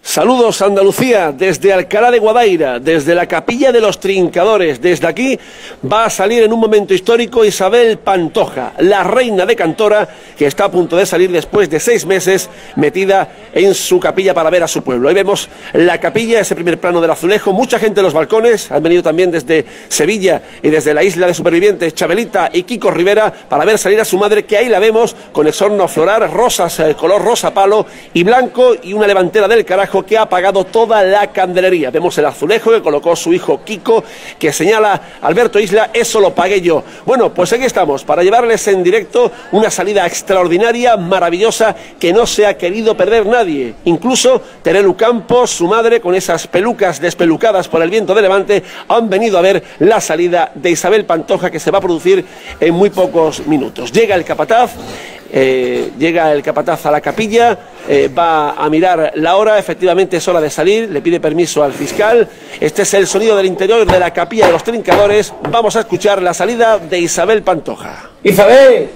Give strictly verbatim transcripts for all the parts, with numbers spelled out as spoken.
Saludos Andalucía, desde Alcalá de Guadaira, desde la Capilla de los Trincadores. Desde aquí va a salir en un momento histórico Isabel Pantoja, la reina de Cantora, que está a punto de salir después de seis meses metida en su capilla para ver a su pueblo. Ahí vemos la capilla, ese primer plano del azulejo, mucha gente en los balcones, han venido también desde Sevilla y desde la isla de supervivientes Chabelita y Kiko Rivera para ver salir a su madre, que ahí la vemos con exorno floral, rosas, eh, color rosa palo y blanco, y una levantera del carajo que ha apagado toda la candelería. Vemos el azulejo que colocó su hijo Kiko, que señala Alberto Isla: eso lo pagué yo. Bueno, pues aquí estamos para llevarles en directo una salida extraordinaria, maravillosa, que no se ha querido perder nadie. Incluso Terelu Campos, su madre, con esas pelucas despelucadas por el viento de levante, han venido a ver la salida de Isabel Pantoja, que se va a producir en muy pocos minutos. Llega el capataz. Eh, llega el capataz a la capilla, eh, va a mirar la hora, efectivamente es hora de salir, le pide permiso al fiscal. Este es el sonido del interior de la Capilla de los Trincadores. Vamos a escuchar la salida de Isabel Pantoja. Isabel,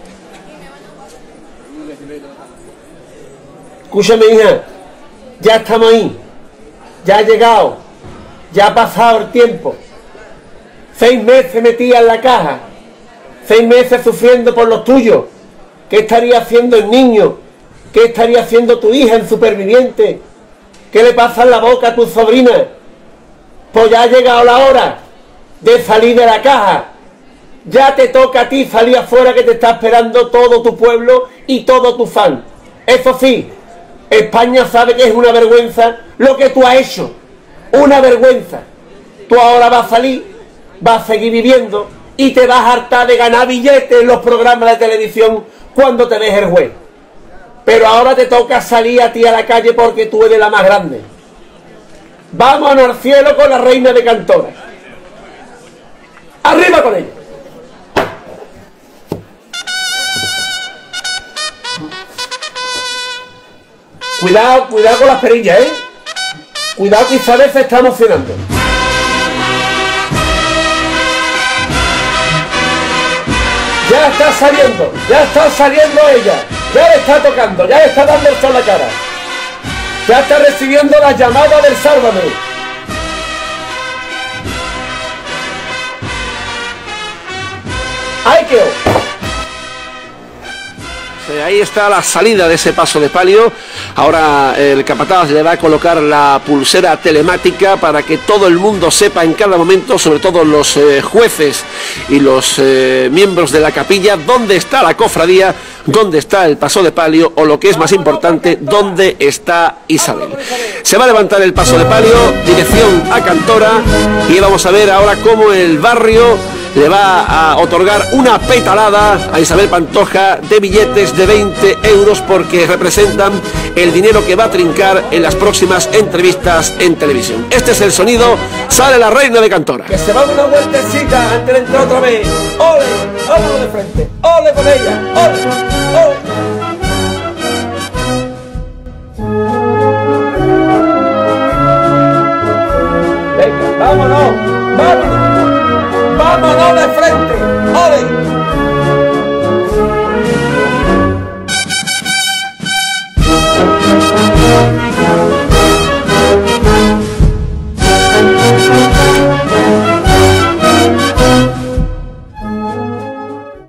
escúchame, hija, ya estamos ahí, ya ha llegado, ya ha pasado el tiempo. Seis meses metida en la caja, seis meses sufriendo por los tuyos. ¿Qué estaría haciendo el niño? ¿Qué estaría haciendo tu hija en Superviviente? ¿Qué le pasa en la boca a tu sobrina? Pues ya ha llegado la hora de salir de la caja. Ya te toca a ti salir afuera, que te está esperando todo tu pueblo y todo tu fan. Eso sí, España sabe que es una vergüenza lo que tú has hecho. Una vergüenza. Tú ahora vas a salir, vas a seguir viviendo y te vas a hartar de ganar billetes en los programas de televisión cuando te deje el juez. Pero ahora te toca salir a ti a la calle porque tú eres la más grande. Vámonos al cielo con la reina de Cantora. ¡Arriba con ella! Cuidado, cuidado con las perillas, ¿eh? Cuidado que Isabel se está emocionando. Ya está saliendo, ya está saliendo ella, ya le está tocando, ya le está dando el sol a la cara. Ya está recibiendo la llamada del Sálvame. ¡Ay, qué! Ahí está la salida de ese paso de palio. Ahora el capataz le va a colocar la pulsera telemática para que todo el mundo sepa en cada momento, sobre todo los eh, jueces y los eh, miembros de la capilla, dónde está la cofradía, dónde está el paso de palio, o lo que es más importante, dónde está Isabel. Se va a levantar el paso de palio, dirección a Cantora, y vamos a ver ahora cómo el barrio le va a otorgar una petalada a Isabel Pantoja de billetes de veinte euros, porque representan el dinero que va a trincar en las próximas entrevistas en televisión. Este es el sonido, sale la reina de Cantora. Que se va una vueltecita antes de entrar otra vez. ¡Ole! ¡Vámonos de frente! ¡Ole con ella! ¡Ole! ¡Ole!